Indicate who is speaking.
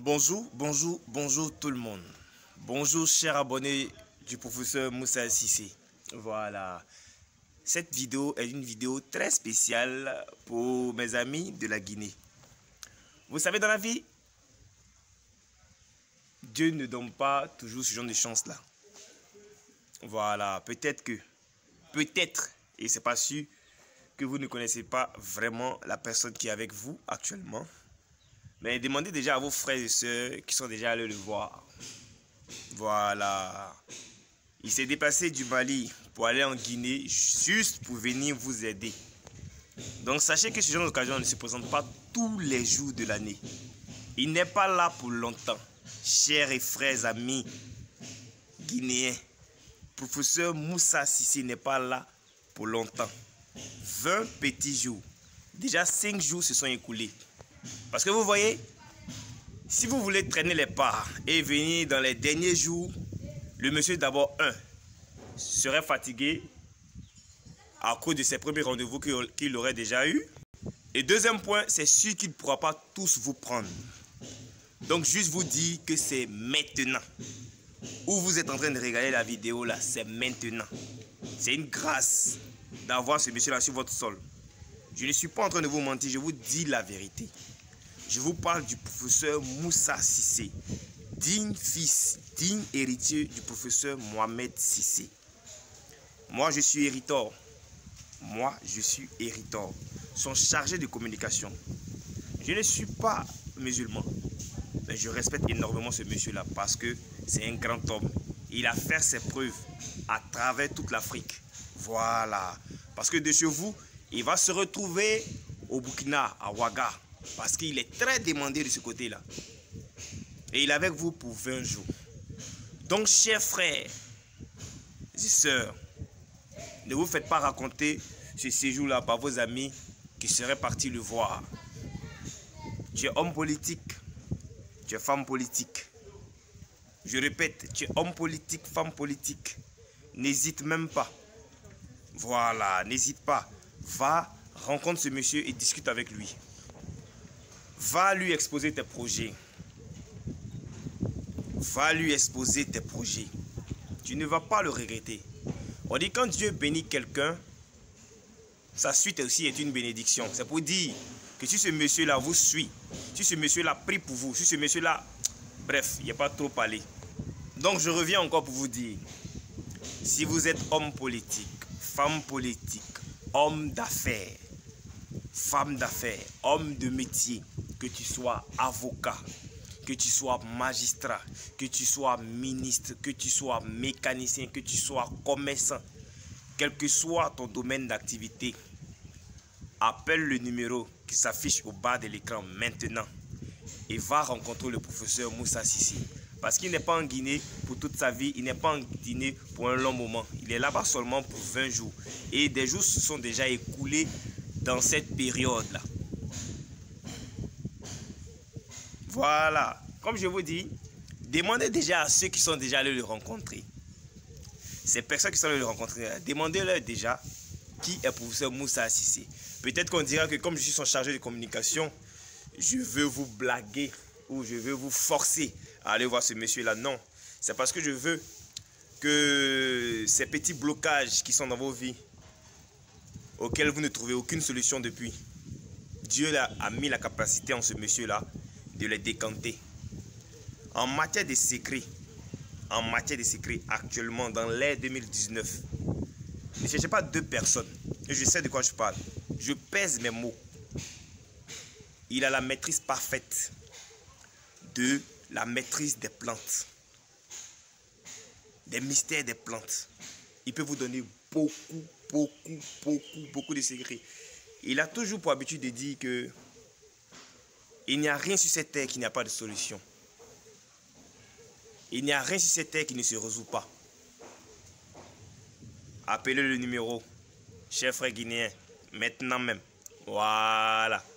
Speaker 1: Bonjour tout le monde. Bonjour chers abonnés du professeur Moussa Cissé. Voilà. Cette vidéo est une vidéo très spéciale pour mes amis de la Guinée. Vous savez, dans la vie, Dieu ne donne pas toujours ce genre de chance-là. Voilà. Peut-être, et c'est pas sûr, que vous ne connaissez pas vraiment la personne qui est avec vous actuellement. Mais demandez déjà à vos frères et sœurs qui sont déjà allés le voir. Voilà. Il s'est déplacé du Mali pour aller en Guinée juste pour venir vous aider. Donc sachez que ce genre d'occasion ne se présente pas tous les jours de l'année. Il n'est pas là pour longtemps. Chers et frères amis guinéens, professeur Moussa Cissé n'est pas là pour longtemps. 20 petits jours. Déjà 5 jours se sont écoulés. Parce que vous voyez, si vous voulez traîner les pas et venir dans les derniers jours, le monsieur d'abord, serait fatigué à cause de ses premiers rendez-vous qu'il aurait déjà eu. Et deuxième point, c'est sûr qu'il ne pourra pas tous vous prendre. Donc juste vous dire que c'est maintenant. Où vous êtes en train de regarder la vidéo là, c'est maintenant. C'est une grâce d'avoir ce monsieur là sur votre sol. Je ne suis pas en train de vous mentir, je vous dis la vérité. Je vous parle du professeur Moussa Cissé, digne fils, digne héritier du professeur Mohamed Cissé. Moi, je suis hériteur. Son chargé de communication. Je ne suis pas musulman, mais je respecte énormément ce monsieur-là parce que c'est un grand homme. Il a fait ses preuves à travers toute l'Afrique. Voilà. Parce que de chez vous, il va se retrouver au Burkina, à Ouaga. Parce qu'il est très demandé de ce côté-là. Et il est avec vous pour 20 jours. Donc, chers frères et sœurs, ne vous faites pas raconter ce séjour-là par vos amis qui seraient partis le voir. Tu es homme politique, tu es femme politique. Je répète, tu es homme politique, femme politique. N'hésite même pas. Voilà, n'hésite pas. Va, rencontre ce monsieur et discute avec lui. Va lui exposer tes projets. Va lui exposer tes projets. Tu ne vas pas le regretter. On dit quand Dieu bénit quelqu'un, sa suite aussi est une bénédiction. C'est pour dire que si ce monsieur-là vous suit, si ce monsieur-là prie pour vous, si ce monsieur-là... Bref, il n'y a pas trop parlé. Donc je reviens encore pour vous dire, si vous êtes homme politique, femme politique, homme d'affaires, femme d'affaires, homme de métier, que tu sois avocat, que tu sois magistrat, que tu sois ministre, que tu sois mécanicien, que tu sois commerçant, quel que soit ton domaine d'activité, appelle le numéro qui s'affiche au bas de l'écran maintenant et va rencontrer le professeur Moussa Cissé. Parce qu'il n'est pas en Guinée pour toute sa vie, il n'est pas en Guinée pour un long moment. Il est là-bas seulement pour 20 jours. Et des jours se sont déjà écoulés dans cette période-là. Voilà. Comme je vous dis, demandez déjà à ceux qui sont déjà allés le rencontrer. Ces personnes qui sont allées le rencontrer, demandez-leur déjà qui est professeur Moussa Cissé. Peut-être qu'on dira que comme je suis son chargé de communication, je veux vous blaguer ou je veux vous forcer à aller voir ce monsieur-là. Non, c'est parce que je veux que ces petits blocages qui sont dans vos vies, auxquels vous ne trouvez aucune solution depuis, Dieu a mis la capacité en ce monsieur-là de les décanter. En matière de secret, actuellement dans l'ère 2019, ne cherchez pas deux personnes. Je sais de quoi je parle. Je pèse mes mots. Il a la maîtrise parfaite de la maîtrise des plantes, des mystères des plantes. Il peut vous donner beaucoup de secrets. Il a toujours pour habitude de dire que il n'y a rien sur cette terre qui n'a pas de solution. Il n'y a rien sur cette terre qui ne se résout pas. Appelez le numéro, chers frères guinéens, maintenant même. Voilà.